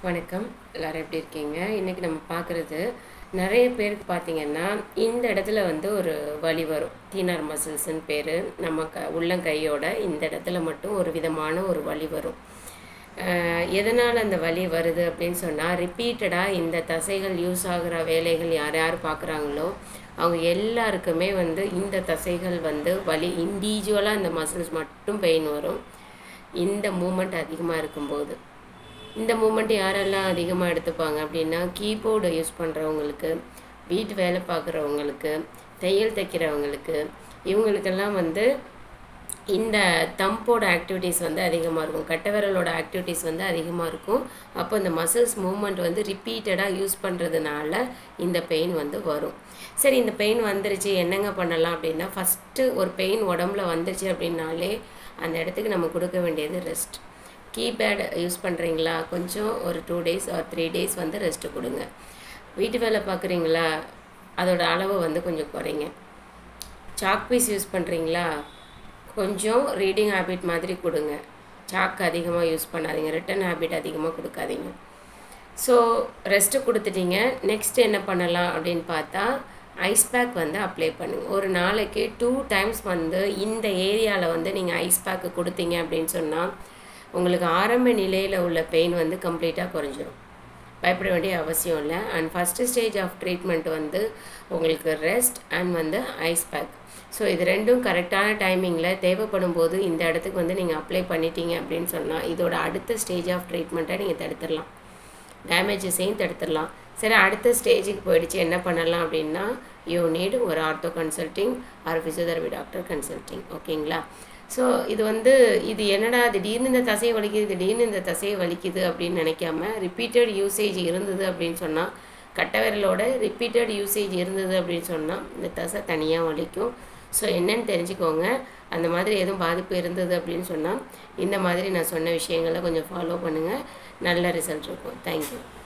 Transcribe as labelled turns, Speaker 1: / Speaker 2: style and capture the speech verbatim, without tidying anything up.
Speaker 1: வணக்கம். எல்லாரும் எப்படி இருக்கீங்க? இன்றைக்கி நம்ம பார்க்குறது நிறைய பேருக்கு பார்த்திங்கன்னா இந்த இடத்துல வந்து ஒரு வலி வரும். தீனார் மசில்ஸ்ன்னு பேர். நம்ம க உள்ளங்கையோட இந்த இடத்துல மட்டும் ஒரு விதமான ஒரு வலி வரும். எதனால் அந்த வலி வருது அப்படின்னு சொன்னால், ரிப்பீட்டடாக இந்த தசைகள் யூஸ் ஆகிற வேலைகள் யார் யார் பார்க்குறாங்களோ அவங்க எல்லாருக்குமே வந்து இந்த தசைகள் வந்து வலி இண்டிவிஜுவலாக இந்த மசில்ஸ் மட்டும் பெயின் வரும். இந்த மூமெண்ட் அதிகமாக இருக்கும்போது இந்த மூமெண்ட் யாரெல்லாம் அதிகமாக எடுத்துப்பாங்க அப்படின்னா, கீபோர்டு யூஸ் பண்ணுறவங்களுக்கு, வீட்டு வேலை பார்க்குறவங்களுக்கு, தையல் தைக்கிறவங்களுக்கு, இவங்களுக்கெல்லாம் வந்து இந்த தம்போட ஆக்டிவிட்டீஸ் வந்து அதிகமாக இருக்கும். கட்டை விரலோட ஆக்டிவிட்டீஸ் வந்து அதிகமாக இருக்கும். அப்போ இந்த மசில்ஸ் மூமெண்ட் வந்து ரிப்பீட்டடாக யூஸ் பண்ணுறதுனால இந்த பெயின் வந்து வரும். சரி, இந்த பெயின் வந்துருச்சு, என்னங்க பண்ணலாம் அப்படின்னா, ஃபஸ்ட்டு ஒரு பெயின் உடம்புல வந்துருச்சு அப்படின்னாலே அந்த இடத்துக்கு நம்ம கொடுக்க வேண்டியது ரெஸ்ட். கீபேட் யூஸ் பண்ணுறீங்களா, கொஞ்சம் ஒரு two days or three days வந்து ரெஸ்ட்டு கொடுங்க. வீட்டு வேலை பார்க்குறீங்களா, அதோட அளவு வந்து கொஞ்சம் குறைங்க. சாக் பீஸ் யூஸ் பண்ணுறீங்களா, கொஞ்சம் ரீடிங் ஹேபிட் மாதிரி கொடுங்க. சாக் அதிகமாக யூஸ் பண்ணாதீங்க, ரிட்டன் ஹேபிட் அதிகமாக கொடுக்காதீங்க. ஸோ ரெஸ்ட்டு கொடுத்துட்டீங்க. நெக்ஸ்ட் என்ன பண்ணலாம் அப்படின்னு பார்த்தா, ஐஸ் பேக் வந்து அப்ளை பண்ணுங்கள். ஒரு நாளைக்கு டூ டைம்ஸ் வந்து இந்த ஏரியாவில் வந்து நீங்கள் ஐஸ் பேக்கு கொடுத்தீங்க அப்படின்னு சொன்னால் உங்களுக்கு ஆரம்ப நிலையில் உள்ள பெயின் வந்து கம்ப்ளீட்டாக குறைஞ்சிரும். பயப்பட வேண்டிய அவசியம் இல்லை. And first stage of treatment வந்து உங்களுக்கு ரெஸ்ட் அண்ட் வந்து ஐஸ் பேக். ஸோ இது ரெண்டும் கரெக்டான டைமிங்கில் தேவைப்படும் போது இந்த இடத்துக்கு வந்து நீங்கள் அப்ளை பண்ணிட்டீங்க அப்படின்னு சொன்னால் இதோட அடுத்த ஸ்டேஜ் ஆஃப் ட்ரீட்மெண்ட்டை நீங்கள் தடுத்துடலாம், டேமேஜஸையும் தடுத்துடலாம். சரி, அடுத்த ஸ்டேஜுக்கு போயிடுச்சு, என்ன பண்ணலாம் அப்படின்னா, யூ நீடு ஒரு ortho consulting or physiotherapy doctor consulting. ஓகேங்களா? ஸோ இது வந்து இது என்னடா திடீர்னு இந்த தசையை வலிக்குது திடீர்னு இந்த தசையை வலிக்குது அப்படின்னு நினைக்காம, ரிப்பீட்டட் யூசேஜ் இருந்தது அப்படின்னு சொன்னால், கட்டை விரலோட ரிப்பீட்டட் யூசேஜ் இருந்தது அப்படின்னு சொன்னால் இந்த தசை தனியாக வலிக்கும். ஸோ என்னன்னு தெரிஞ்சுக்கோங்க. அந்த மாதிரி எதுவும் பாதிப்பு இருந்தது அப்படின்னு சொன்னால் இந்த மாதிரி நான் சொன்ன விஷயங்களை கொஞ்சம் ஃபாலோ பண்ணுங்கள். நல்ல ரிசல்ட் இருக்கும். தேங்க்யூ.